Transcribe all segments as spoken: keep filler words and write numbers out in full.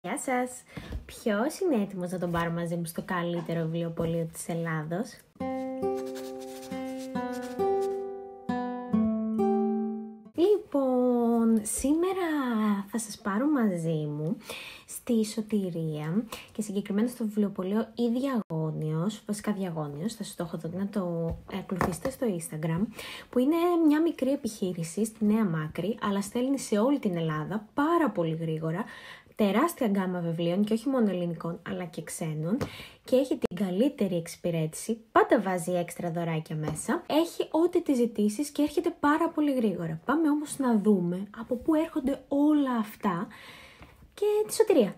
Γεια σας! Ποιος είναι έτοιμος να τον πάρω μαζί μου στο καλύτερο βιβλιοπωλείο της Ελλάδος? Λοιπόν, σήμερα θα σας πάρω μαζί μου στη Σωτηρία και συγκεκριμένα στο βιβλιοπωλείο ή Διαγώνιος, βασικά Διαγώνιος, θα σας το έχω δώσει να το ακολουθήσετε στο Instagram, που είναι μια μικρή επιχείρηση στη Νέα Μάκρη, αλλά στέλνει σε όλη την Ελλάδα πάρα πολύ γρήγορα, τεράστια γκάμα βιβλίων και όχι μόνο ελληνικών αλλά και ξένων και έχει την καλύτερη εξυπηρέτηση, πάντα βάζει έξτρα δωράκια μέσα, έχει ό,τι τη ζητήσεις και έρχεται πάρα πολύ γρήγορα. Πάμε όμως να δούμε από πού έρχονται όλα αυτά και τη Σωτηρία.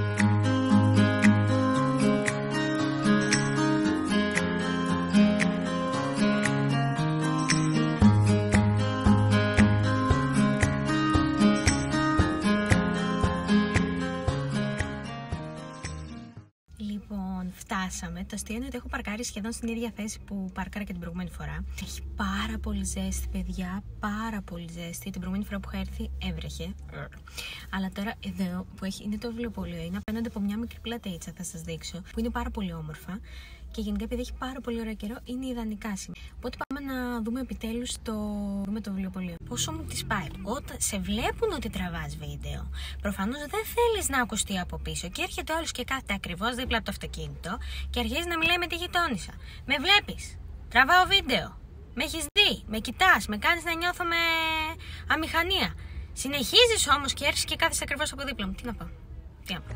Λοιπόν, φτάσαμε. Το αστείο είναι ότι έχω παρκάρει σχεδόν στην ίδια θέση που παρκάρα και την προηγούμενη φορά. Έχει πάρα πολύ ζέστη, παιδιά. Πάρα πολύ ζέστη. Την προηγούμενη φορά που είχα έρθει έβρεχε. Αλλά τώρα εδώ που έχει, είναι το βιβλιοπωλείο. Είναι απέναντι από μια μικρή πλατείτσα, θα σας δείξω. Που είναι πάρα πολύ όμορφα. Και γενικά, επειδή έχει πάρα πολύ ωραίο καιρό, είναι ιδανικά σήμερα. Οπότε πάμε να δούμε επιτέλους το, δούμε το βιβλιοπωλείο. Πόσο μου τις πάει. Όταν σε βλέπουν ότι τραβάς βίντεο, προφανώς δεν θέλεις να ακουστεί από πίσω. Και έρχεται όλος και κάθεται ακριβώς δίπλα από το αυτοκίνητο και αρχίζει να μιλάει με τη γειτόνισσα. Με βλέπεις. Τραβάω βίντεο. Με έχεις δει. Με κοιτάς. Με κάνεις να νιώθω με αμηχανία. Συνεχίζεις όμως και έρχεσαι και κάθεσαι ακριβώς από δίπλα μου. Τι να πω. Τι να πω.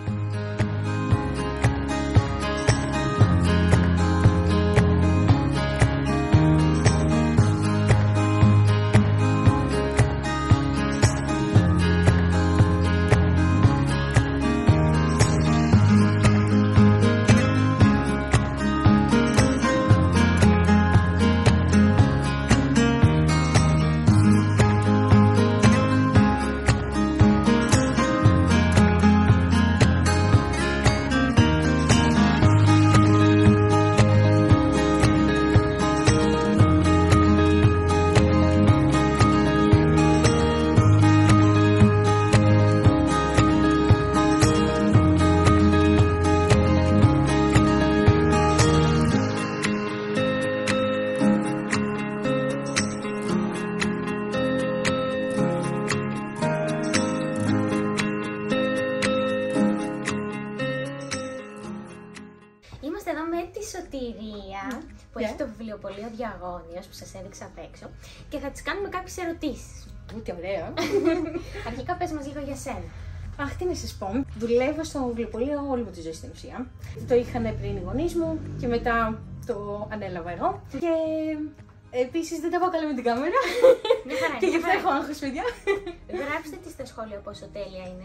Είμαστε εδώ με τη Σωτηρία που yeah. έχει το βιβλιοπωλείο Διαγώνιος που σας έδειξα απ' έξω και θα της κάνουμε κάποιες ερωτήσεις. Ούτε ωραία. Αρχικά πες μας λίγο για σένα. Αχ, τι να σας πω. Δουλεύω στο βιβλιοπωλείο όλη μου τη ζωή στην ουσία. Το είχαν πριν οι γονείς μου και μετά το ανέλαβα εγώ. Και επίσης δεν τα πάω καλά με την κάμερα. Και γι' αυτό έχω άγχος, παιδιά. Γράψτε τη στα σχόλια πόσο τέλεια είναι.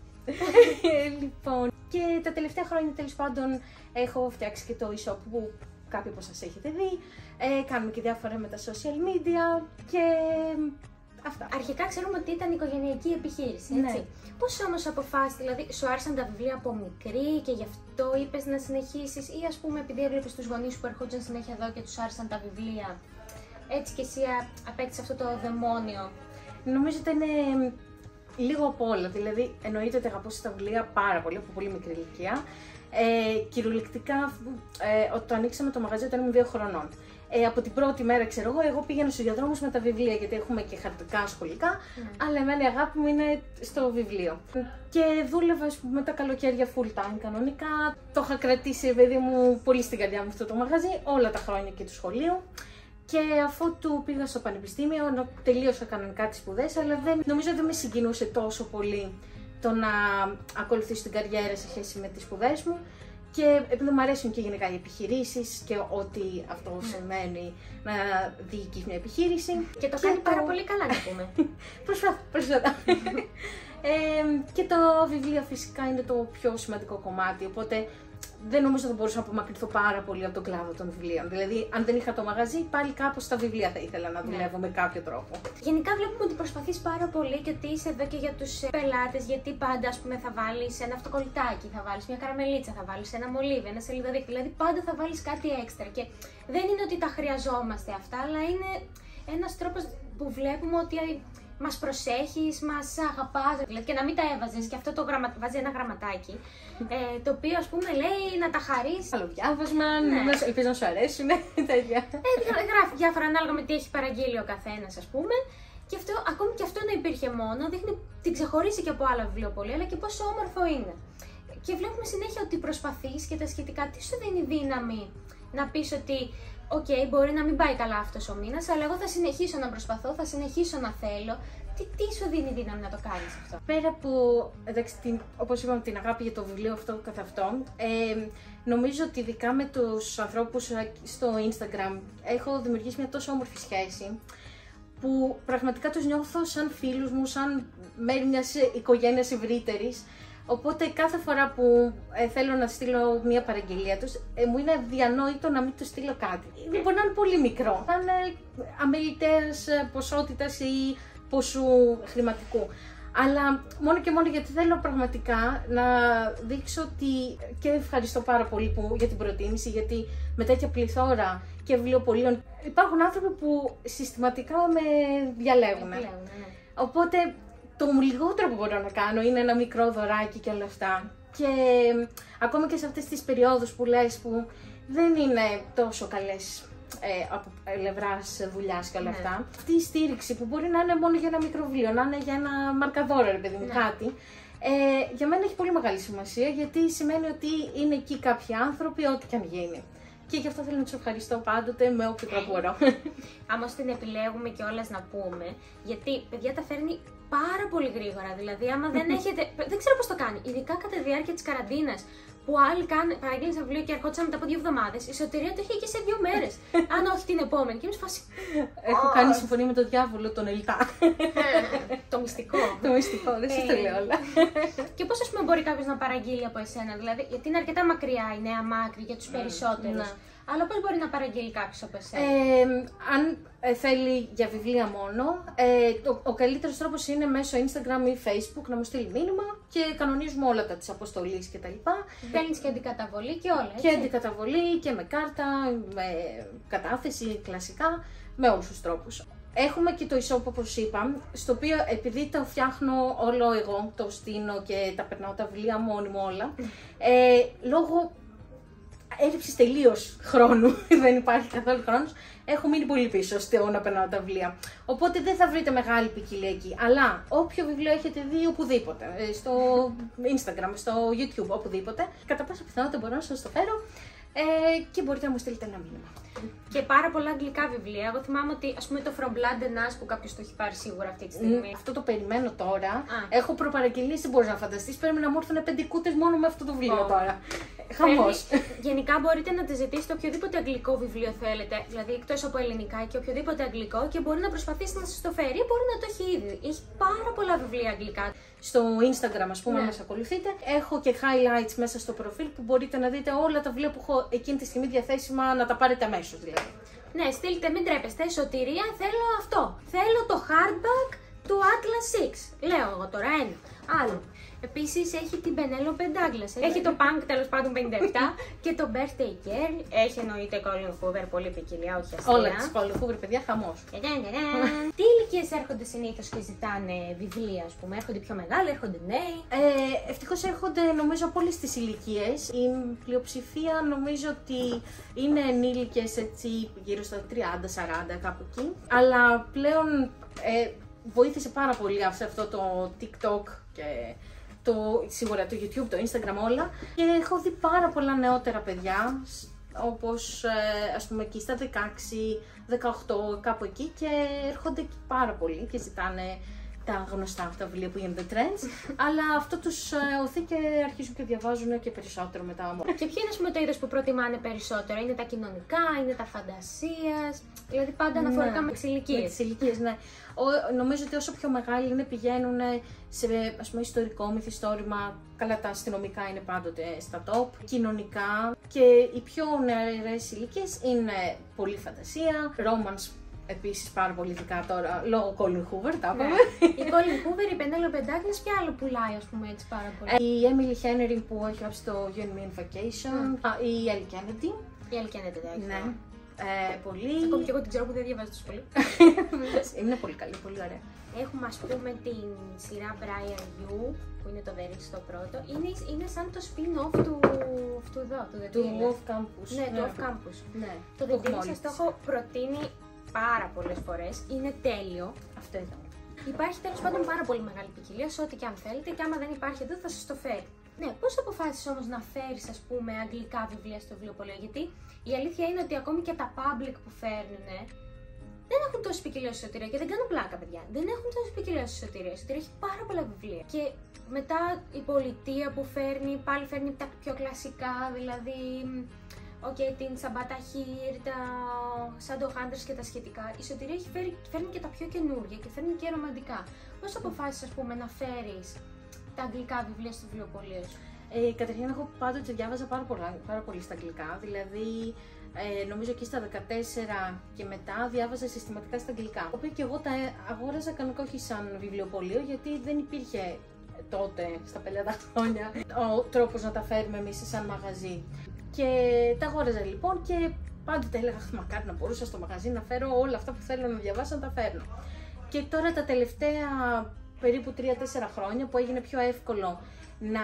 Λοιπόν, και τα τελευταία χρόνια τέλος πάντων έχω φτιάξει και το e-shop που κάποιοι από σας έχετε δει. Ε, κάνουμε και διάφορα με τα social media και αυτά. Αρχικά ξέρουμε ότι ήταν οικογενειακή επιχείρηση, έτσι. Ναι. Πώς όμως αποφάσισες, δηλαδή σου άρεσαν τα βιβλία από μικρή και γι' αυτό είπες να συνεχίσεις ή ας πούμε επειδή έβλεπες τους γονείς που ερχόντουσαν συνέχεια εδώ και τους άρεσαν τα βιβλία, έτσι και εσύ απέκτησες αυτό το δαιμόνιο? Νομίζω ότι είναι λίγο από όλα, δηλαδή εννοείται ότι αγαπούσα τα βιβλία πάρα πολύ, από πολύ μικρή ηλικία. Ε, κυριολεκτικά, ε, όταν το ανοίξαμε το μαγαζί όταν ήμουν δύο χρονών. Ε, από την πρώτη μέρα, ξέρω εγώ, εγώ πήγαινα στους διαδρόμους με τα βιβλία, γιατί έχουμε και χαρτικά σχολικά, mm. αλλά εμένα η αγάπη μου είναι στο βιβλίο. Και δούλευα με τα καλοκαίρια full time κανονικά. Το είχα κρατήσει, παιδί μου, πολύ στην καρδιά μου αυτό το μαγαζί, όλα τα χρόνια και του σχολείου. Και αφού του πήγα στο πανεπιστήμιο, τελείωσα κανονικά τις σπουδές, αλλά δεν, νομίζω ότι δεν με συγκινούσε τόσο πολύ το να ακολουθήσω την καριέρα σε σχέση με τις σπουδές μου. Και επειδή μου αρέσουν και γενικά οι επιχειρήσεις και ό,τι αυτό mm. σημαίνει να διοικείς μια επιχείρηση. Και το και κάνει το... πάρα πολύ καλά, να πούμε. Προσπαθώ, προσπαθώ. ε, και το βιβλίο φυσικά είναι το πιο σημαντικό κομμάτι, οπότε δεν νομίζω ότι θα μπορούσα να απομακρυνθώ πάρα πολύ από τον κλάδο των βιβλίων. Δηλαδή, αν δεν είχα το μαγαζί, πάλι κάπως στα βιβλία θα ήθελα να δουλεύω ναι. με κάποιο τρόπο. Γενικά, βλέπουμε ότι προσπαθείς πάρα πολύ και ότι είσαι εδώ και για τους πελάτες. Γιατί πάντα, ας πούμε, θα βάλεις ένα αυτοκολλητάκι, θα βάλεις μια καραμελίτσα, θα βάλεις ένα μολύβι, ένα σελιδαδίκι. Δηλαδή, πάντα θα βάλεις κάτι έξτρα. Και δεν είναι ότι τα χρειαζόμαστε αυτά, αλλά είναι ένας τρόπος που βλέπουμε ότι μας προσέχεις, μας αγαπάς, δηλαδή και να μην τα έβαζες και αυτό το γραμμα... βάζει ένα γραμματάκι, ε, το οποίο ας πούμε λέει να τα χαρείς. Άλλο διάβασμα, ναι. Ελπίζω να σου αρέσουν, τέτοια. Ε, γράφει διάφορα ανάλογα με τι έχει παραγγείλει ο καθένας, ας πούμε. Και αυτό, ακόμη και αυτό να υπήρχε μόνο, δείχνει την ξεχωρίσει και από άλλα βιβλιοπωλεία, αλλά και πόσο όμορφο είναι. Και βλέπουμε συνέχεια ότι προσπαθείς και τα σχετικά, τι σου δίνει δύναμη να πεις ότι οκ, okay, μπορεί να μην πάει καλά αυτός ο μήνας, αλλά εγώ θα συνεχίσω να προσπαθώ, θα συνεχίσω να θέλω. Τι, τι σου δίνει δύναμη να το κάνεις αυτό? Πέρα από, εντάξει, την, όπως είπαμε, την αγάπη για το βιβλίο αυτό καθ' αυτό, ε, νομίζω ότι ειδικά με τους ανθρώπους στο Instagram έχω δημιουργήσει μια τόσο όμορφη σχέση που πραγματικά τους νιώθω σαν φίλους μου, σαν μέρη μιας οικογένειας ευρύτερης. Οπότε κάθε φορά που ε, θέλω να στείλω μια παραγγελία τους, ε, μου είναι αδιανόητο να μην τους στείλω κάτι. Μπορεί να είναι πολύ μικρό, θα είναι αμεληταίας ποσότητας ή ποσού χρηματικού. Αλλά μόνο και μόνο γιατί θέλω πραγματικά να δείξω ότι, και ευχαριστώ πάρα πολύ που, για την προτίμηση, γιατί με τέτοια πληθώρα και βιβλιοπωλείων υπάρχουν άνθρωποι που συστηματικά με διαλέγουν. Ναι. Οπότε το λιγότερο που μπορώ να κάνω είναι ένα μικρό δωράκι και όλα αυτά. Και ακόμα και σε αυτές τις περιόδους που λες που δεν είναι τόσο καλές ε, από πλευράς δουλειάς και όλα ναι. αυτά, αυτή η στήριξη που μπορεί να είναι μόνο για ένα μικρό βιβλίο, να είναι για ένα μαρκαδόρο, ρε παιδί μου, ναι. κάτι, ε, για μένα έχει πολύ μεγάλη σημασία, γιατί σημαίνει ότι είναι εκεί κάποιοι άνθρωποι, ό,τι και αν γίνει. Και γι' αυτό θέλω να τους ευχαριστώ πάντοτε με όποιο τρόπο μπορώ. Άμα την επιλέγουμε κιόλας να πούμε, γιατί παιδιά τα φέρνει πάρα πολύ γρήγορα. Δηλαδή, άμα δεν έχετε. Δεν ξέρω πώς το κάνει. Ειδικά κατά τη διάρκεια της καραντίνας, που άλλοι παραγγείλουν ένα βιβλίο και ερχόντουσαν μετά από δύο εβδομάδες, η Σωτηρία το είχε και σε δύο μέρες. Αν όχι την επόμενη. Και εμείς φάση. Έχω κάνει συμφωνία με τον διάβολο, τον Ελτά. Το μυστικό. Το μυστικό, δεν σας το λέω όλα. Και πώς, ας πούμε, μπορεί κάποιος να παραγγείλει από εσένα, δηλαδή, γιατί είναι αρκετά μακριά η Νέα Μάκρη για τους περισσότερους. Αλλά πώς μπορεί να παραγγείλει κάποιος από εσένα? Ε, αν ε, θέλει για βιβλία μόνο, ε, το, ο καλύτερος τρόπος είναι μέσω Instagram ή Facebook να μου στείλει μήνυμα και κανονίζουμε όλα τα της αποστολής κτλ. Στέλνεις και αντικαταβολή και όλα, έτσι? Και αντικαταβολή και με κάρτα, με κατάθεση κλασικά, με όλους τους τρόπους. Έχουμε και το e-shop, όπως είπα, στο οποίο επειδή το φτιάχνω όλο εγώ, το στείνω και τα περνάω τα βιβλία μόνιμα όλα, ε, λόγω έλλειψης τελείως χρόνου, δεν υπάρχει καθόλου χρόνος, έχω μείνει πολύ πίσω στο να περνάω τα βιβλία. Οπότε δεν θα βρείτε μεγάλη ποικιλία εκεί. Αλλά όποιο βιβλίο έχετε δει οπουδήποτε, στο Instagram, στο YouTube, οπουδήποτε, κατά πάσα πιθανότητα μπορώ να σας το φέρω ε, και μπορείτε να μου στείλετε ένα μήνυμα. Και πάρα πολλά αγγλικά βιβλία. Εγώ θυμάμαι ότι, ας πούμε, το From Blood and Us που κάποιος το έχει πάρει σίγουρα αυτή τη στιγμή. Mm, αυτό το περιμένω τώρα. Α. Έχω προπαραγγελίες, δεν μπορείς να φανταστείς. Πρέπει να μου έρθουν πέντε κούτες μόνο με αυτό το βιβλίο oh. τώρα. Χαμός. Γενικά μπορείτε να τη ζητήσετε οποιοδήποτε αγγλικό βιβλίο θέλετε, δηλαδή εκτός από ελληνικά και οποιοδήποτε αγγλικό, και μπορεί να προσπαθήσει να σας το φέρει ή μπορεί να το έχει ήδη. Έχει πάρα πολλά βιβλία αγγλικά. Στο Instagram, ας πούμε, ναι. αν μας ακολουθείτε, έχω και highlights μέσα στο προφίλ που μπορείτε να δείτε όλα τα βιβλία που έχω εκείνη τη στιγμή διαθέσιμα, να τα πάρετε αμέσως δηλαδή. Ναι, στείλτε, μην τρέπεστε. Σωτηρία, θέλω αυτό. Θέλω το hardback του Atlas έξι. Λέω εγώ τώρα ένα. Άλλο. Επίσης έχει την Penelope Douglas. Έχει το Punk, τέλος πάντων, πενήντα επτά και το Birthday Girl. Έχει εννοείται Colin Hoover, πολύ ποικιλία, όχι αστεία. Όλα τις Colin Hoover, παιδιά, χαμός. Τι ηλικίες έρχονται συνήθως και ζητάνε βιβλία, ας πούμε? Έρχονται πιο μεγάλοι, έρχονται νέοι? Ε, ευτυχώς έρχονται, νομίζω, από όλες τις ηλικίες. Η πλειοψηφία νομίζω ότι είναι ενήλικες, έτσι, γύρω στα τριάντα σαράντα, κάπου εκεί. Αλλά πλέον ε, βοήθησε πάρα πολύ σε αυτό το TikTok και το, σίγουρα το YouTube, το Instagram, όλα. Και έχω δει πάρα πολλά νεότερα παιδιά, όπως ε, ας πούμε εκεί στα δεκαέξι, δεκαοκτώ, κάπου εκεί, και έρχονται πάρα πολύ και ζητάνε τα γνωστά αυτά βιβλία που γίνονται trends, αλλά αυτό τους ε, οθεί και αρχίζουν και διαβάζουν και περισσότερο μετά. Και ποιο είναι, ας πούμε, το είδος που προτιμάνε περισσότερο? Είναι τα κοινωνικά, είναι τα φαντασίας? Δηλαδή πάντα αναφορικά ναι, με τις ηλικίες. Με τις ηλικίες, ναι. Ο, νομίζω ότι όσο πιο μεγάλοι είναι, πηγαίνουν σε, ας πούμε, ιστορικό μυθιστόρημα. Καλά, τα αστυνομικά είναι πάντοτε στα top. Κοινωνικά. Και οι πιο νεαρές ηλικίες είναι πολύ φαντασία, romance. Επίσης πάρα πολύ ειδικά τώρα, λόγω Colin Hoover, τα είπαμε. Ναι. Η Colin Hoover, η Penelope Douglas, ποια άλλο πουλάει, ας πούμε, έτσι πάρα πολύ? Η Emily Henry που έχει γράψει το You and Me in Vacation, mm. η Ellie Kennedy. Η Ellie Kennedy, δεν ναι. Ε, πολύ. Ακόμη και εγώ την ξέρω που δεν διαβάζω τόσο πολύ. Είναι πολύ καλή, πολύ ωραία. Έχουμε ας πούμε την σειρά Brian You, που είναι το The Rich το πρώτο. Είναι, είναι σαν το spin-off του, του εδώ, του The Του Dealers. Off Campus. Ναι, του Off Campus. Ναι. Το The Dealers σας το έχω προτείνει πάρα πολλές φορές. Είναι τέλειο. Αυτό ήταν. Υπάρχει τέλος πάντων πάρα πολύ μεγάλη ποικιλία σε ό,τι και αν θέλετε, και άμα δεν υπάρχει εδώ θα σας το φέρει. Ναι, πώς αποφάσισες όμως να φέρεις, ας πούμε, αγγλικά βιβλία στο βιβλιοπωλείο? Γιατί η αλήθεια είναι ότι ακόμη και τα public που φέρνουν δεν έχουν τόση ποικιλία στη σωτηρία, και δεν κάνω πλάκα, παιδιά. Δεν έχουν τόση ποικιλία στη σωτηρία. Η σωτηρία έχει πάρα πολλά βιβλία. Και μετά η πολιτεία που φέρνει, πάλι φέρνει τα πιο κλασικά, δηλαδή. Οκ, okay, την Σαμπάτα Χίρ, τα Σάντο Χάντερς και τα σχετικά. Η σωτηρία έχει φέρει, φέρνει και τα πιο καινούργια και φέρνει και ρομαντικά. Πώς αποφάσισες, ας πούμε, να φέρεις τα αγγλικά βιβλία στο βιβλιοπωλείο σου? Ε, καταρχήν, εγώ πάντοτε διάβαζα πάρα, πολλά, πάρα πολύ στα αγγλικά. Δηλαδή, ε, νομίζω εκεί στα δεκατέσσερα και μετά διάβαζα συστηματικά στα αγγλικά. Οπότε και εγώ τα αγόραζα κανονικά όχι σαν βιβλιοπωλείο, γιατί δεν υπήρχε τότε, στα πενήντα χρόνια, ο τρόπος να τα φέρουμε εμείς σαν μαγαζί. Και τα αγόραζα λοιπόν και πάντοτε έλεγα, μακάρι να μπορούσα στο μαγαζί να φέρω όλα αυτά που θέλω να διαβάσω, να τα φέρνω. Και τώρα τα τελευταία περίπου τρία τέσσερα χρόνια που έγινε πιο εύκολο να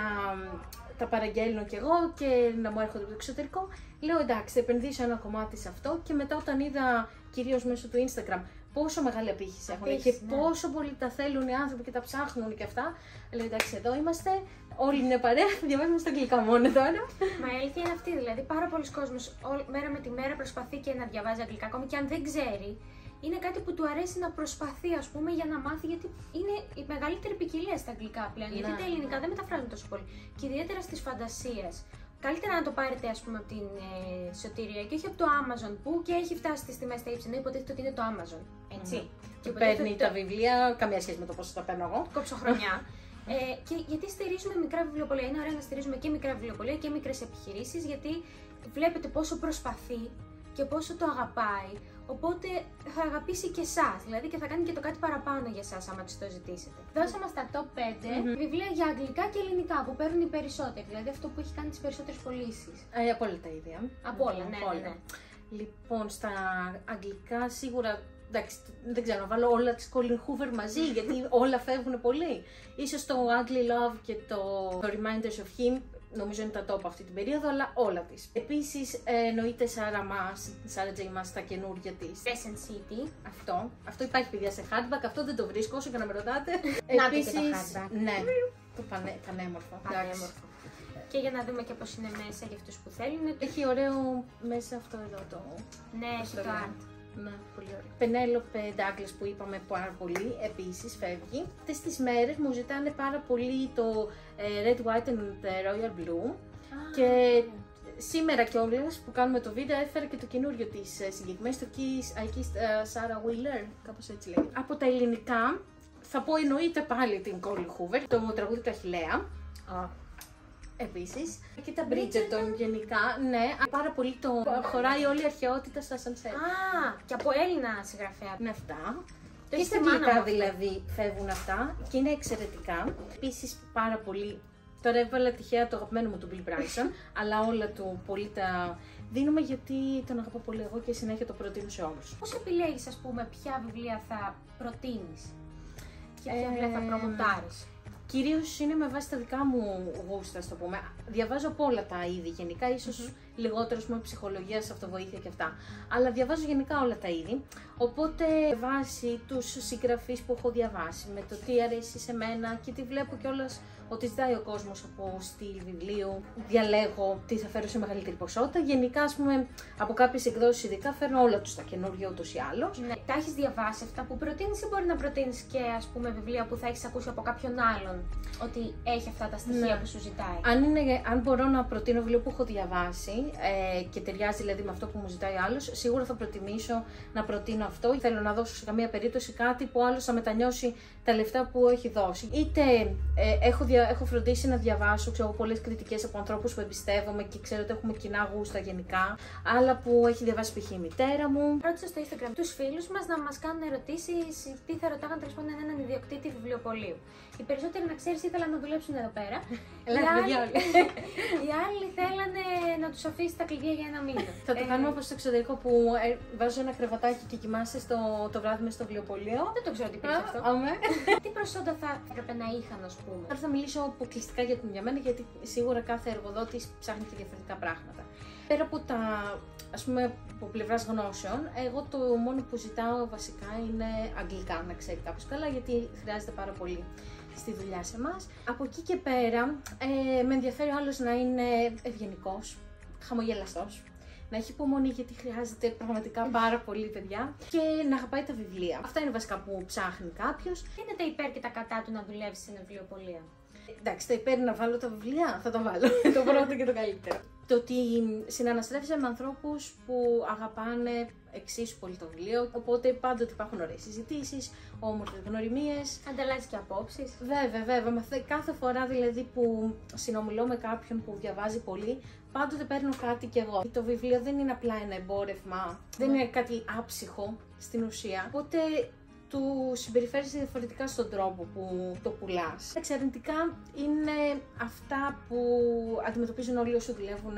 τα παραγγέλνω κι εγώ και να μου έρχονται από το εξωτερικό, λέω εντάξει, θα επενδύσω ένα κομμάτι σε αυτό. Και μετά όταν είδα κυρίως μέσω του Instagram πόσο μεγάλη απήχηση έχουν και ναι. πόσο πολύ τα θέλουν οι άνθρωποι και τα ψάχνουν και αυτά, λέω εντάξει, εδώ είμαστε, όλοι είναι παρέα, διαβάζουμε στα αγγλικά μόνο τώρα. Μα η αλήθεια είναι αυτή, δηλαδή πάρα πολλοί κόσμος μέρα με τη μέρα προσπαθεί και να διαβάζει αγγλικά, ακόμη και αν δεν ξέρει. Είναι κάτι που του αρέσει να προσπαθεί, ας πούμε, για να μάθει, γιατί είναι η μεγαλύτερη ποικιλία στα αγγλικά πλέον. Να, γιατί τα ελληνικά ναι. δεν μεταφράζουν τόσο πολύ. Και ιδιαίτερα στις φαντασίες. Καλύτερα να το πάρετε, ας πούμε, από την ε, σωτηρία και όχι από το Amazon, που και έχει φτάσει στις τιμές στα ύψη, ενώ υποτίθεται ότι είναι το Amazon. Έτσι. Mm. Και παίρνει τα βιβλία, καμία σχέση με το πόσο τα παίρνω εγώ. Κόψοχρονιά. ε, και γιατί στηρίζουμε μικρά βιβλιοπωλεία. Είναι ωραίο να στηρίζουμε και μικρά βιβλιοπωλεία και μικρές επιχειρήσεις, γιατί βλέπετε πόσο προσπαθεί και πόσο το αγαπάει. Οπότε θα αγαπήσει και εσάς, δηλαδή, και θα κάνει και το κάτι παραπάνω για εσάς, άμα της το ζητήσετε. Δώσαμε στα top πέντε mm-hmm. βιβλία για αγγλικά και ελληνικά που παίρνουν οι περισσότεροι, δηλαδή αυτό που έχει κάνει τις περισσότερες πωλήσεις. Ε, από όλα τα ίδια. Από όλα, ναι, ναι, ναι. Λοιπόν, στα αγγλικά σίγουρα, εντάξει, δεν ξέρω, να βάλω όλα της Colin Hoover μαζί, γιατί όλα φεύγουν πολύ. Ίσως το Ugly Love και το Reminders of Him, νομίζω είναι τα top αυτή την περίοδο, αλλά όλα της. Επίσης, εννοείται Sarah Maas, Sarah J. Maas, τα καινούργια της. Crescent City. Αυτό. Αυτό υπάρχει, παιδιά, σε hardback, αυτό δεν το βρίσκω, όσο και να με ρωτάτε. Να Επίσης, και το hardback. Ναι, το πανέ, πανέμορφο. Πανέμορφο. Και για να δούμε και πώς είναι μέσα για αυτούς που θέλουν. Έχει ωραίο μέσα αυτό εδώ το... Ναι, έχει το art. Ναι, πολύ ωραία. Πενέλοπε Ντάγκλας που είπαμε πάρα πολύ, επίσης φεύγει. Αυτές τις μέρες μου ζητάνε πάρα πολύ το Red, White and Royal Blue. Ah, και okay. σήμερα κιόλας που κάνουμε το βίντεο έφερα και το καινούριο της συγκεκριμένης, το Kiss I Kissed uh, Sarah Wheeler, κάπως έτσι λέγεται. Από τα ελληνικά θα πω εννοείται πάλι την Colin Hoover, το τραγούδι του Αχιλλέα. Ah. Επίσης, και τα Bridgerton γενικά, ναι, πάρα πολύ το χωράει όλη η αρχαιότητα στα Sunset. Α, και από Έλληνα συγγραφέα. Είναι αυτά. Το και στα αγγλικά δηλαδή φεύγουν αυτά και είναι εξαιρετικά. Επίσης πάρα πολύ, τώρα έβαλα τυχαία το αγαπημένο μου του Bill Bryson, αλλά όλα του πολύ τα δίνουμε γιατί τον αγαπώ πολύ εγώ και συνέχεια το προτείνω σε όλους. Πώς επιλέγεις, ας πούμε, ποια βιβλία θα προτείνεις και ποια ε... βιβλία θα προμοτάρεις? Κυρίως είναι με βάση τα δικά μου γούστα, το πούμε. Διαβάζω από όλα τα είδη γενικά, ίσως mm-hmm. λιγότερο με ψυχολογία, αυτοβοήθεια και αυτά. Αλλά διαβάζω γενικά όλα τα είδη. Οπότε, με βάση τους συγγραφείς που έχω διαβάσει, με το τι αρέσει σε μένα και τι βλέπω κιόλας ότι ζητάει ο κόσμος από στυλ βιβλίου, διαλέγω τι θα φέρω σε μεγαλύτερη ποσότητα. Γενικά, ας πούμε, από κάποιες εκδόσεις ειδικά φέρνω όλα τους τα καινούργια ούτως ή άλλως. Ναι. Τα έχεις διαβάσει αυτά που προτείνεις ή μπορεί να προτείνεις και, ας πούμε, βιβλία που θα έχεις ακούσει από κάποιον άλλον ότι έχει αυτά τα στοιχεία ναι. που σου ζητάει? Αν, είναι, αν μπορώ να προτείνω βιβλίο που έχω διαβάσει ε, και ταιριάζει δηλαδή με αυτό που μου ζητάει άλλος, σίγουρα θα προτιμήσω να προτείνω αυτό. Θέλω να δώσω σε καμία περίπτωση κάτι που άλλος θα μετανιώσει τα λεφτά που έχει δώσει. Είτε ε, έχω, δια, έχω φροντίσει να διαβάσω ξέρω, πολλές κριτικές από ανθρώπους που εμπιστεύομαι και ξέρω ότι έχουμε κοινά γούστα γενικά, άλλα που έχει διαβάσει π.χ. η μητέρα μου. Ρώτησα στο Instagram τους φίλους μας να μας κάνουν ερωτήσεις, τι θα ρωτάγαν τέλος πάντων έναν ιδιοκτήτη βιβλιοπωλείου. Οι περισσότεροι, να ξέρεις, ήθελαν να δουλέψουν εδώ πέρα. Ελάτε, οι, άλλοι, οι άλλοι θέλανε να να τους αφήσει τα κλειδιά για ένα μήνα. Θα το ε, κάνουμε όπως στο εξωτερικό που ε, βάζω ένα κρεβατάκι και κοιμάσαι στο, το βράδυ μες στο βιβλιοπωλείο. Δεν το ξέρω τι πήρε αυτό. Αμέ. Τι προσόντα θα έπρεπε να είχαν, ας πούμε. Τώρα θα μιλήσω αποκλειστικά για την για μένα, γιατί σίγουρα κάθε εργοδότης ψάχνει και διαφορετικά πράγματα. Πέρα από τα, ας πούμε, από πλευράς γνώσεων, εγώ το μόνο που ζητάω βασικά είναι αγγλικά, να ξέρει κάποιος καλά, γιατί χρειάζεται πάρα πολύ στη δουλειά σε εμάς. Από εκεί και πέρα, ε, με ενδιαφέρει ο άλλος να είναι ευγενικός, χαμογελαστός, να έχει υπομονή, γιατί χρειάζεται πραγματικά πάρα πολύ, παιδιά, και να αγαπάει τα βιβλία. Αυτά είναι βασικά που ψάχνει κάποιος. Τι είναι τα υπέρ και τα κατά του να δουλεύει σε ένα βιβλιοπωλείο? Εντάξει, τα υπέρ να βάλω τα βιβλία, θα τα βάλω. Το πρώτο και το καλύτερο. Το ότι συναναστρέφεσαι με ανθρώπους που αγαπάνε εξίσου πολύ το βιβλίο, οπότε πάντοτε υπάρχουν ωραίες συζητήσεις, όμορφες γνωριμίες. Ανταλλάσσεις και απόψεις. Βέβαια, βέβαια. Κάθε φορά δηλαδή που συνομιλώ με κάποιον που διαβάζει πολύ, πάντοτε παίρνω κάτι κι εγώ. Το βιβλίο δεν είναι απλά ένα εμπόρευμα, mm. δεν είναι κάτι άψυχο στην ουσία. Οπότε του συμπεριφέρεσαι διαφορετικά στον τρόπο που το πουλάς. Εξαιρετικά είναι αυτά που αντιμετωπίζουν όλοι όσοι δουλεύουν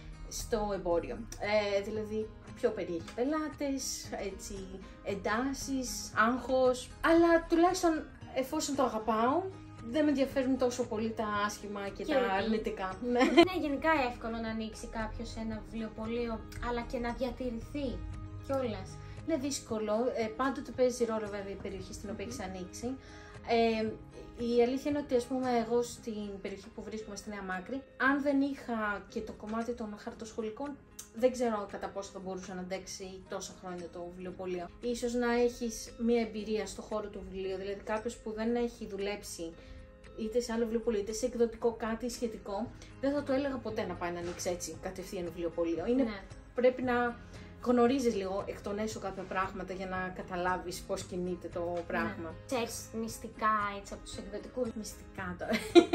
στο εμπόριο. Ε, δηλαδή πιο περίεργοι πελάτες, έτσι, εντάσεις, άγχος. Αλλά τουλάχιστον εφόσον το αγαπάω, δεν με ενδιαφέρουν τόσο πολύ τα άσχημα και, και τα αρνητικά. Ναι. Είναι γενικά εύκολο να ανοίξει κάποιος ένα βιβλιοπωλείο, αλλά και να διατηρηθεί κιόλας. Είναι δύσκολο, ε, πάντοτε παίζει ρόλο βέβαια η περιοχή στην οποία έχεις ανοίξει. Ε, η αλήθεια είναι ότι, ας πούμε, εγώ στην περιοχή που βρίσκομαι, στη Νέα Μάκρη, αν δεν είχα και το κομμάτι των χαρτοσχολικών, δεν ξέρω κατά πόσο θα μπορούσα να αντέξει τόσα χρόνια το βιβλιοπωλείο. Ίσως να έχεις μία εμπειρία στο χώρο του βιβλίου, δηλαδή κάποιος που δεν έχει δουλέψει είτε σε άλλο βιβλιοπωλείο είτε σε εκδοτικό κάτι σχετικό, δεν θα το έλεγα ποτέ να πάει να ανοίξει έτσι κατευθείαν βιβλιοπωλείο. Είναι, ναι. Πρέπει να γνωρίζεις λίγο εκ των έσω κάποια πράγματα για να καταλάβεις πώς κινείται το πράγμα. Ναι. Ξέρεις μυστικά έτσι από τους εκδοτικούς? Μυστικά τώρα.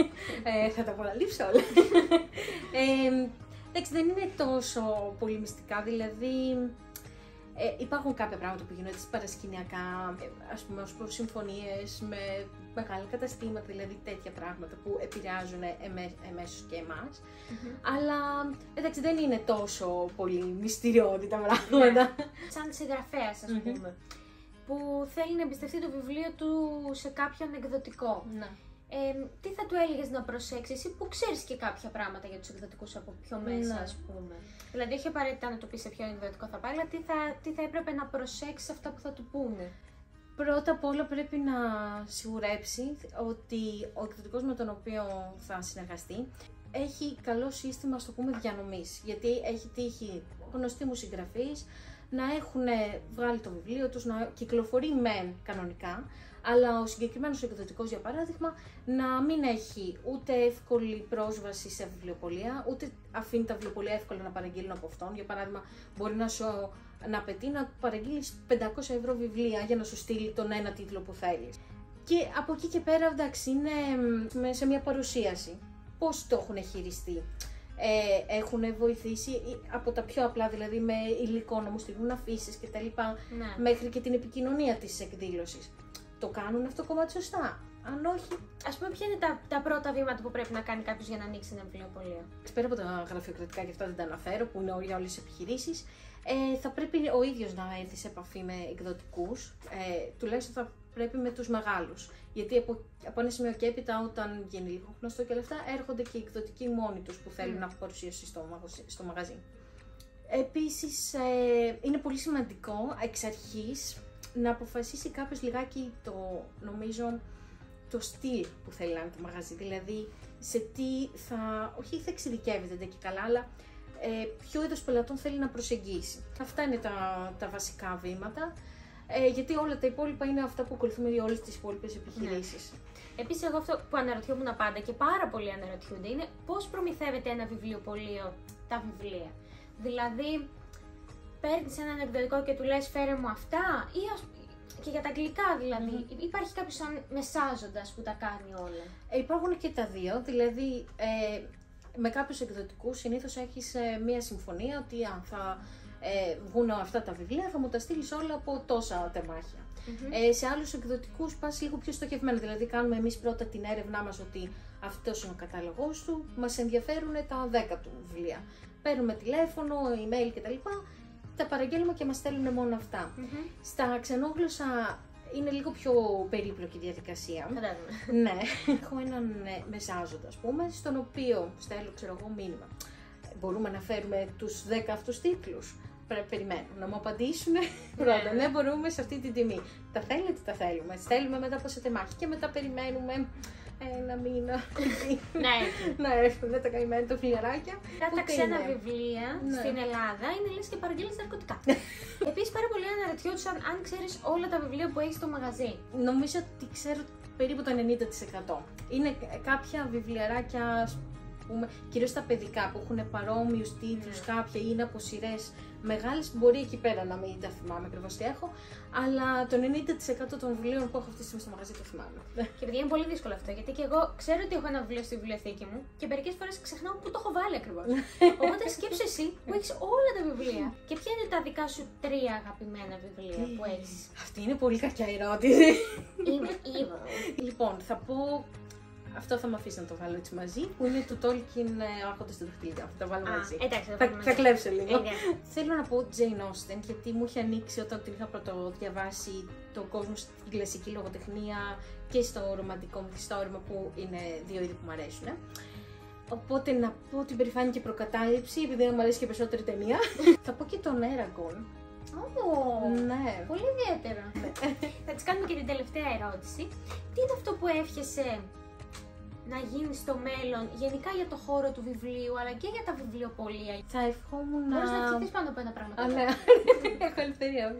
ε, θα τα απολαλείψω όλα. ε, εντάξει, δεν είναι τόσο πολύ μυστικά, δηλαδή ε, υπάρχουν κάποια πράγματα που γίνονται παρασκηνιακά, ε, ας πούμε ως προς συμφωνίες με μεγάλα καταστήματα, δηλαδή τέτοια πράγματα που επηρεάζουν εμέ, εμέσως και εμάς. Mm-hmm. Αλλά εντάξει, δεν είναι τόσο πολύ μυστηριώδη τα πράγματα. Yeah. Σαν συγγραφέας, ας mm-hmm. πούμε, που θέλει να εμπιστευτεί το βιβλίο του σε κάποιον εκδοτικό. Ναι. Ε, τι θα του έλεγες να προσέξει, εσύ που ξέρεις και κάποια πράγματα για τους εκδοτικούς από πιο μέσα, ναι. ας πούμε. Δηλαδή, όχι απαραίτητα να του πει σε ποιο εκδοτικό θα πάει, αλλά τι θα, τι θα έπρεπε να προσέξει αυτά που θα του πούνε. Πρώτα απ' όλα πρέπει να σιγουρέψει ότι ο εκδοτικός με τον οποίο θα συνεργαστεί έχει καλό σύστημα, στο πούμε, διανομής. Γιατί έχει τύχει γνωστοί μου συγγραφείς να έχουν βγάλει το βιβλίο τους, να κυκλοφορεί μεν κανονικά, αλλά ο συγκεκριμένος εκδοτικός, για παράδειγμα, να μην έχει ούτε εύκολη πρόσβαση σε βιβλιοπωλεία, ούτε αφήνει τα βιβλιοπωλεία εύκολα να παραγγείλουν από αυτόν. Για παράδειγμα, μπορεί να σου να απαιτεί να παραγγείλεις πεντακόσια ευρώ βιβλία για να σου στείλει τον ένα τίτλο που θέλεις. Και από εκεί και πέρα, εντάξει, είναι σε μια παρουσίαση. Πώς το έχουν χειριστεί. Ε, έχουν βοηθήσει από τα πιο απλά, δηλαδή με υλικό να μου στείλουν αφήσεις και τα λοιπά, ναι. μέχρι και την επικοινωνία της εκδήλωσης. Το κάνουν αυτό κομμάτι σωστά? Αν όχι, ας πούμε, ποια είναι τα, τα πρώτα βήματα που πρέπει να κάνει κάποιος για να ανοίξει ένα βιβλιοπωλείο? Πέρα από τα γραφειοκρατικά, και αυτά δεν τα αναφέρω, που είναι για όλες τις επιχειρήσεις, ε, θα πρέπει ο ίδιος να έρθει σε επαφή με εκδοτικούς, ε, τουλάχιστον θα πρέπει με τους μεγάλους. Γιατί από, από ένα σημείο και έπειτα, όταν γίνει λίγο γνωστό και όλα αυτά, έρχονται και οι εκδοτικοί μόνοι τους που θέλουν mm. να έχουν παρουσίαση στο, στο μαγαζί. Επίσης, ε, είναι πολύ σημαντικό εξ αρχής να αποφασίσει κάποιος λιγάκι το, νομίζω, το στυλ που θέλει να είναι το μαγαζί. Δηλαδή, σε τι θα, όχι θα εξειδικεύεται και καλά, αλλά ε, ποιο είδος πελατών θέλει να προσεγγίσει. Αυτά είναι τα, τα βασικά βήματα. Ε, γιατί όλα τα υπόλοιπα είναι αυτά που ακολουθούμε για όλες τις υπόλοιπες επιχειρήσεις. Ναι. Επίσης, εγώ αυτό που αναρωτιόμουν πάντα και πάρα πολλοί αναρωτιούνται είναι πώς προμηθεύεται ένα βιβλιοπωλείο τα βιβλία. Δηλαδή, παίρνεις έναν εκδοτικό και του λες φέρε μου αυτά, ή ας, και για τα αγγλικά δηλαδή, mm-hmm. υπάρχει κάποιος σαν μεσάζοντας που τα κάνει όλα? Ε, υπάρχουν και τα δύο, δηλαδή ε, με κάποιους εκδοτικούς συνήθως έχεις ε, μία συμφωνία ότι αν θα ε, βγουν αυτά τα βιβλία θα μου τα στείλεις όλα από τόσα τεμάχια. Mm-hmm. Ε, σε άλλους εκδοτικούς πας λίγο πιο στοχευμένα, δηλαδή κάνουμε εμείς πρώτα την έρευνά μας ότι αυτός είναι ο κατάλογος του, μας ενδιαφέρουν τα δέκα του βιβλία. Παίρνουμε τηλέφωνο, email κτλ. Τα παραγγέλνουμε και μας στέλνουν μόνο αυτά. Mm-hmm. Στα ξενόγλωσσα είναι λίγο πιο περίπλοκη διαδικασία. Φαντάζομαι. Ναι, έχω έναν μεσάζοντα, ας πούμε, στον οποίο στέλνω, ξέρω εγώ, μήνυμα. Μπορούμε να φέρουμε τους δέκα αυτούς τίτλους. Πρέπει περιμένουν να μου απαντήσουν πρώτα. Ναι, μπορούμε σε αυτή την τιμή. Τα θέλετε, τα θέλουμε. Στέλνουμε μετά από σε τεμάχη και μετά περιμένουμε ένα μήνα να έρθουν τα καημένα τα φιλιαράκια. Τα ξένα βιβλία ναι. στην Ελλάδα είναι λες και παραγγέλνεις ναρκωτικά. Επίσης πάρα πολλοί αναρωτιόντουσαν αν ξέρεις όλα τα βιβλία που έχεις στο μαγαζί. Νομίζω ότι ξέρω περίπου το ενενήντα τοις εκατό. Είναι κάποια βιβλιαράκια, κυρίως τα παιδικά που έχουν παρόμοιους τίτλους, mm. κάποια ή είναι από σειρές μεγάλες, μπορεί εκεί πέρα να μην τα θυμάμαι ακριβώς τι έχω, αλλά το ενενήντα τοις εκατό των βιβλίων που έχω αυτή τη στιγμή στο μαγαζί το θυμάμαι. Και παιδιά είναι πολύ δύσκολο αυτό, γιατί και εγώ ξέρω ότι έχω ένα βιβλίο στη βιβλιοθήκη μου και μερικές φορές ξεχνάω που το έχω βάλει ακριβώς. Οπότε σκέψου εσύ που έχεις όλα τα βιβλία και ποια είναι τα δικά σου τρία αγαπημένα βιβλία που έχεις. Αυτή είναι πολύ κακιά ερώτηση. Είναι evil. Λοιπόν, θα πω. Αυτό θα με αφήσει να το βάλω έτσι μαζί, που είναι του Tolkien ο Άρχοντας του Δαχτυλιδιού. Θα το βάλω μαζί. Εντάξει, θα, θα, θα κλέψω λίγο. Ε, Θέλω να πω Jane Austen, γιατί μου είχε ανοίξει όταν την είχα πρωτοδιαβάσει τον κόσμο στην κλασική λογοτεχνία και στο ρομαντικό μυθιστόρημα, που είναι δύο είδη που μου αρέσουν. Οπότε να πω την περηφάνικη προκατάληψη, επειδή μου αρέσει και περισσότερη ταινία. Θα πω και τον Eragon. Oh, ναι. Πολύ ιδιαίτερο. Θα της κάνουμε και την τελευταία ερώτηση. Τι είναι αυτό που εύχεσαι να γίνει στο μέλλον, γενικά για το χώρο του βιβλίου, αλλά και για τα βιβλιοπωλεία? Θα ευχόμουν να... Μπορείς να ευχηθείς πάνω από ένα πράγμα. Α, ναι. Έχω ελευθερία.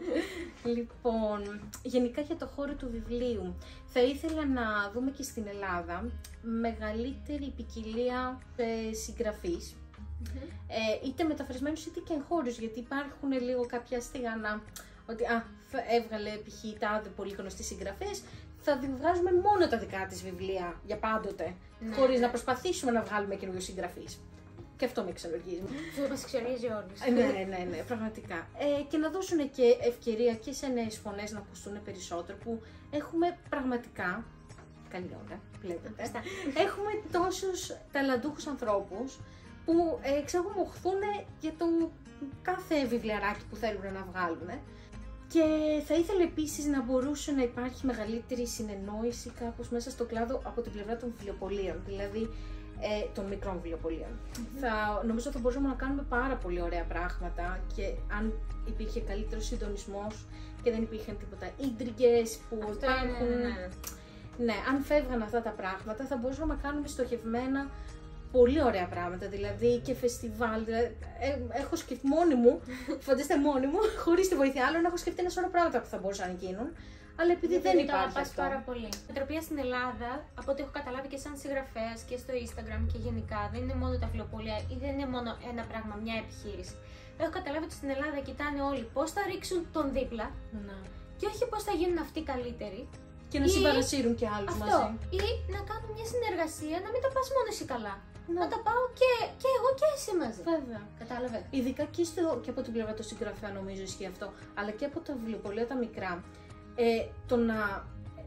Λοιπόν, γενικά για το χώρο του βιβλίου, θα ήθελα να δούμε και στην Ελλάδα μεγαλύτερη ποικιλία συγγραφείς. Mm-hmm. ε, είτε μεταφρασμένους είτε και εγχώριους, γιατί υπάρχουν λίγο κάποια στίγανα ότι α, έβγαλε π.χ. τάδε πολύ γνωστοί συγγραφές, θα βγάζουμε μόνο τα δικά της βιβλία για πάντοτε, ναι, χωρίς ναι. να προσπαθήσουμε να βγάλουμε καινούριους συγγραφείς. Και αυτό με εξολογίζει. Αυτό μας εξολογίζει όλους. Ναι, ναι, ναι, πραγματικά. Ε, και να δώσουν και ευκαιρία και σε νέες φωνές να ακουστούν περισσότερο, που έχουμε πραγματικά, καλή ώρα, βλέπετε, έχουμε τόσους ταλαντούχους ανθρώπους που ε, ξέρω, μοχθούν για το κάθε βιβλιαράκι που θέλουν να βγάλουν. Και θα ήθελα επίσης να μπορούσε να υπάρχει μεγαλύτερη συνεννόηση κάπως μέσα στο κλάδο από την πλευρά των βιβλιοπωλείων, δηλαδή ε, των μικρών βιβλιοπωλείων. Mm-hmm. Θα, νομίζω θα μπορούσαμε να κάνουμε πάρα πολύ ωραία πράγματα, και αν υπήρχε καλύτερος συντονισμός και δεν υπήρχαν τίποτα ίντριγκες που αυτό υπάρχουν. Είναι, ναι. ναι, αν φεύγαν αυτά τα πράγματα θα μπορούσαμε να κάνουμε στοχευμένα πολύ ωραία πράγματα, δηλαδή και φεστιβάλ. Δηλαδή, ε, έχω σκεφτεί μόνη μου, φανταστείτε μόνη μου, χωρίς τη βοήθεια άλλων, έχω σκεφτεί ένα σωρό πράγματα που θα μπορούσαν να γίνουν. Αλλά επειδή δεν υπάρχει αυτό. Πάρα πολύ. Η Μετροπία στην Ελλάδα, από ό,τι έχω καταλάβει και σαν συγγραφέας και στο Instagram και γενικά, δεν είναι μόνο τα βιβλιοπωλεία ή δεν είναι μόνο ένα πράγμα, μια επιχείρηση. Έχω καταλάβει ότι στην Ελλάδα κοιτάνε όλοι πώς θα ρίξουν τον δίπλα, να, και όχι πώς θα γίνουν αυτοί καλύτεροι. Και να συμπαρασύρουν και άλλους αυτό, μαζί. Ή να κάνουν μια συνεργασία, να μην τα πας μόνο εσύ καλά. Να, να τα πάω και, και εγώ και εσύ μαζί. Βέβαια. Κατάλαβε. Ειδικά και, στο, και από την πλευρά του συγγραφέα νομίζω ισχύει αυτό, αλλά και από τα βιβλιοπωλεία τα μικρά. Ε, το να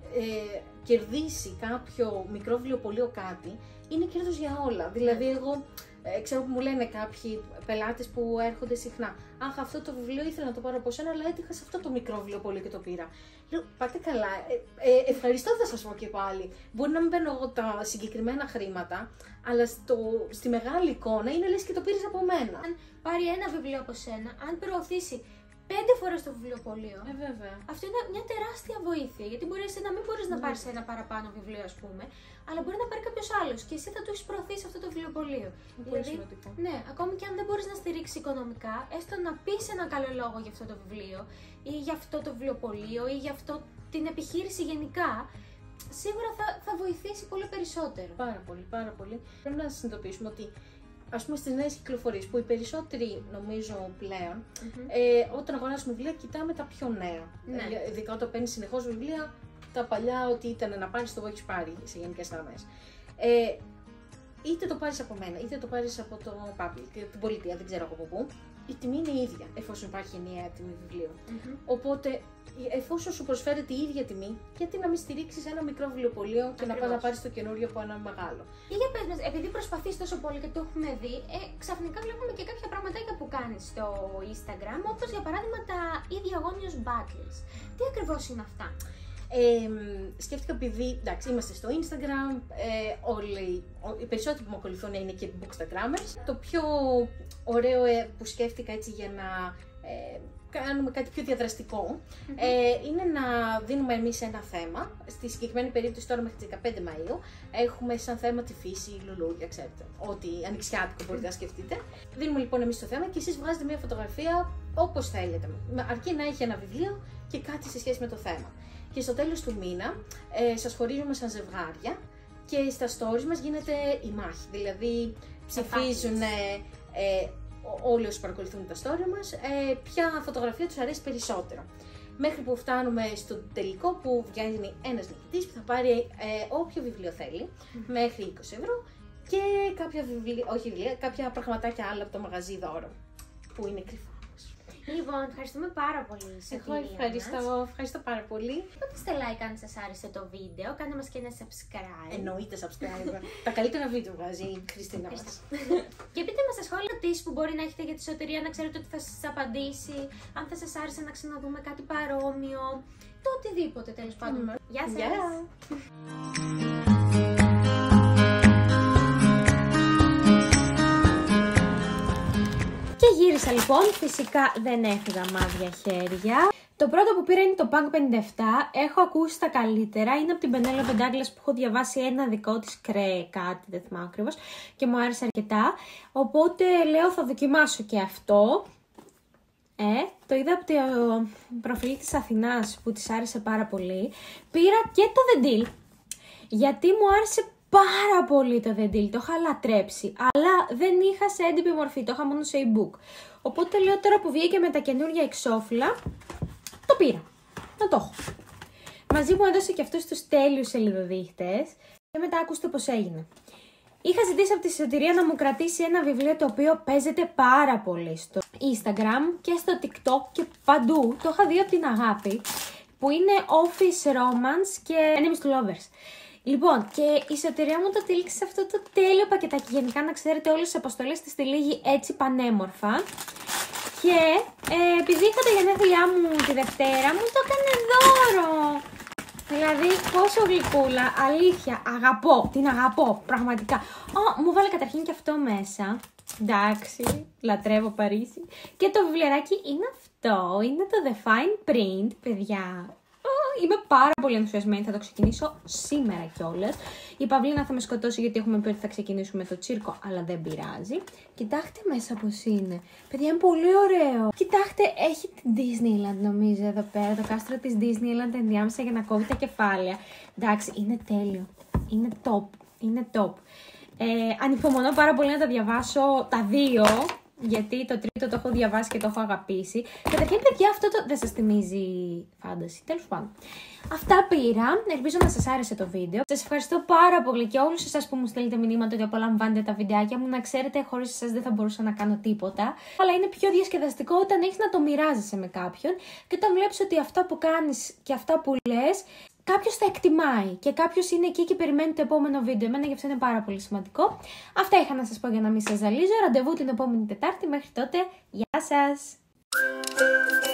ε, κερδίσει κάποιο μικρό βιβλιοπωλείο κάτι είναι κέρδος για όλα. Δηλαδή, εγώ ε, ξέρω που μου λένε κάποιοι πελάτες που έρχονται συχνά. Αχ, αυτό το βιβλίο ήθελα να το πάρω από σένα, αλλά έτυχα σε αυτό το μικρό βιβλιοπωλείο και το πήρα. Λέω, πάτε καλά. Ε, ε, ευχαριστώ, θα σας πω και πάλι. Μπορεί να μην παίρνω εγώ τα συγκεκριμένα χρήματα, αλλά στο, στη μεγάλη εικόνα είναι λες και το πήρες από μένα. Αν πάρει ένα βιβλίο από σένα, αν προωθήσει πέντε φορές το βιβλιοπωλείο. Ε, βέβαια. Αυτό είναι μια τεράστια βοήθεια. Γιατί μπορεί να μην μπορεί να πάρει ένα παραπάνω βιβλίο, ας πούμε, αλλά μπορεί να πάρει κάποιο άλλο και εσύ θα του έχει προωθήσει αυτό το βιβλιοπωλείο. Πολύ σημαντικό. Ναι, ακόμη και αν δεν μπορεί να στηρίξει οικονομικά, έστω να πει ένα καλό λόγο για αυτό το βιβλίο ή για αυτό το βιβλιοπωλείο ή για αυτό την επιχείρηση γενικά, σίγουρα θα, θα βοηθήσει πολύ περισσότερο. Πάρα πολύ, πάρα πολύ. Πρέπει να συνειδητοποιήσουμε ότι, ας πούμε, στις νέες κυκλοφορίες, που οι περισσότεροι νομίζω πλέον, mm-hmm. ε, όταν αγοράζουμε βιβλία κοιτάμε τα πιο νέα. Ναι. Ε, ειδικά όταν παίρνεις συνεχώς βιβλία, τα παλιά ότι ήταν να πάρεις το έχεις πάρει σε γενικές γραμμές. Ε, είτε το πάρεις από μένα, είτε το πάρεις από το public, την πολιτεία, δεν ξέρω από πού, η τιμή είναι η ίδια, εφόσον υπάρχει ενιαία τιμή βιβλίου. Mm-hmm. Οπότε, εφόσον σου προσφέρεται η ίδια τιμή, γιατί να μην στηρίξεις ένα μικρό βιβλιοπωλείο και Ακριβώς. να πας να πάρεις το καινούριο από ένα μεγάλο. Και για πες μας, επειδή προσπαθείς τόσο πολύ και το έχουμε δει, ε, ξαφνικά βλέπουμε και κάποια πραγματάκια που κάνεις στο Instagram, όπως για παράδειγμα τα ή διαγώνιος battles. Τι ακριβώς είναι αυτά? Ε, σκέφτηκα επειδή, εντάξει, είμαστε στο Instagram, ε, όλοι, οι περισσότεροι που με ακολουθούν είναι και bookstagrammers. Το πιο ωραίο ε, που σκέφτηκα έτσι για να ε, κάνουμε κάτι πιο διαδραστικό, mm-hmm. ε, είναι να δίνουμε εμείς ένα θέμα. Στη συγκεκριμένη περίπτωση τώρα μέχρι τις δεκαπέντε Μαΐου έχουμε σαν θέμα τη φύση, λουλούδια, ξέρετε, ό,τι ανοιξιάτικο μπορείτε να σκεφτείτε. Δίνουμε λοιπόν εμείς το θέμα και εσείς βγάζετε μια φωτογραφία όπως θέλετε, αρκεί να έχει ένα βιβλίο και κάτι σε σχέση με το θέμα. Και στο τέλος του μήνα ε, σας χωρίζουμε σαν ζευγάρια και στα stories μας γίνεται η μάχη. Δηλαδή ψηφίζουν ε, ε, όλοι όσοι παρακολουθούν τα story μας ε, ποια φωτογραφία τους αρέσει περισσότερο. Μέχρι που φτάνουμε στο τελικό που βγαίνει ένας νικητής που θα πάρει ε, όποιο βιβλίο θέλει, mm. μέχρι είκοσι ευρώ και κάποια, βιβλία, όχι βιβλία, κάποια πραγματάκια άλλα από το μαγαζί δώρο που είναι κρυφά. Λοιπόν, ευχαριστούμε πάρα πολύ. Εγώ ευχαριστώ, ευχαριστώ πάρα πολύ. Πατήστε like αν σας άρεσε το βίντεο, κάντε μας και ένα subscribe. Εννοείται subscribe. Τα καλύτερα βίντεο βγάζει η Χριστίνα μας. Και πείτε μας στα σχόλια ερωτήσεις που μπορεί να έχετε για τη Σωτηρία, να ξέρετε ότι θα σας απαντήσει. Αν θα σας άρεσε να ξαναδούμε κάτι παρόμοιο. Το οτιδήποτε τέλος πάντων. Mm. Γεια σας. Yeah. Γύρισα λοιπόν, φυσικά δεν έφυγα μάδια χέρια. Το πρώτο που πήρα είναι το Punk πενήντα επτά, έχω ακούσει τα καλύτερα, είναι από την Penelope Douglas που έχω διαβάσει ένα δικό της κρέ κάτι, δεν θυμάμαι ακριβώς, και μου άρεσε αρκετά, οπότε λέω θα δοκιμάσω και αυτό. Ε, το είδα από το προφίλ της Αθηνάς που της άρεσε πάρα πολύ. Πήρα και το The Deal, γιατί μου άρεσε πάρα πολύ το The Deal, το είχα λατρέψει, αλλά δεν είχα σε έντυπη μορφή, το είχα μόνο σε e-book. Οπότε λέω τώρα που βγήκε με τα καινούργια εξώφυλλα, το πήρα, να το έχω. Μαζί μου έδωσε και αυτούς τους τέλειους σελιδοδείχτες και μετά ακούστε πως έγινε. Είχα ζητήσει από τη Σωτηρία να μου κρατήσει ένα βιβλίο το οποίο παίζεται πάρα πολύ στο Instagram και στο TikTok και παντού, το είχα δει από την Αγάπη, που είναι Office Romance και Enemies to Lovers. Λοιπόν, και η Σωτηρία μου το τύλιξε σε αυτό το τέλειο πακετάκι. Γενικά, να ξέρετε, όλες τις αποστολές της τυλίγει έτσι πανέμορφα. Και ε, επειδή είχα τα γενέθλιά μου τη Δευτέρα, μου το έκανε δώρο. Δηλαδή, πόσο γλυκούλα, αλήθεια, αγαπώ, την αγαπώ, πραγματικά. Ω, μου βάλε καταρχήν και αυτό μέσα. Εντάξει, λατρεύω Παρίσι. Και το βιβλιαράκι είναι αυτό, είναι το The Fine Print, παιδιά. Είμαι πάρα πολύ ενθουσιασμένη, θα το ξεκινήσω σήμερα κιόλας. Η Παυλίνα θα με σκοτώσει γιατί έχουμε πει ότι θα ξεκινήσουμε το τσίρκο, αλλά δεν πειράζει. Κοιτάξτε μέσα πως είναι. Παιδιά, είναι πολύ ωραίο. Κοιτάξτε, έχει την Disneyland νομίζω εδώ πέρα, το κάστρο της Disneyland ενδιάμεσα για να κόβει τα κεφάλαια. Εντάξει, είναι τέλειο. Είναι top. Είναι top. Ε, ανυπομονώ πάρα πολύ να τα διαβάσω τα δύο. Γιατί το τρίτο το έχω διαβάσει και το έχω αγαπήσει. Καταρχήν, παιδιά, αυτό το... δεν σας θυμίζει φάνταση. Τέλος πάντων. Αυτά πήρα. Ελπίζω να σας άρεσε το βίντεο. Σας ευχαριστώ πάρα πολύ και όλους εσάς που μου στέλνετε μηνύματα ότι απολαμβάνετε τα βιντεάκια μου. Να ξέρετε, χωρίς εσάς δεν θα μπορούσα να κάνω τίποτα. Αλλά είναι πιο διασκεδαστικό όταν έχεις να το μοιράζεσαι με κάποιον. Και όταν βλέπεις ότι αυτά που κάνεις και αυτά που λες, κάποιος τα εκτιμάει και κάποιος είναι εκεί και περιμένει το επόμενο βίντεο. Εμένα γι' αυτό είναι πάρα πολύ σημαντικό. Αυτά είχα να σας πω για να μην σας ζαλίζω. Ραντεβού την επόμενη Τετάρτη. Μέχρι τότε, γεια σας!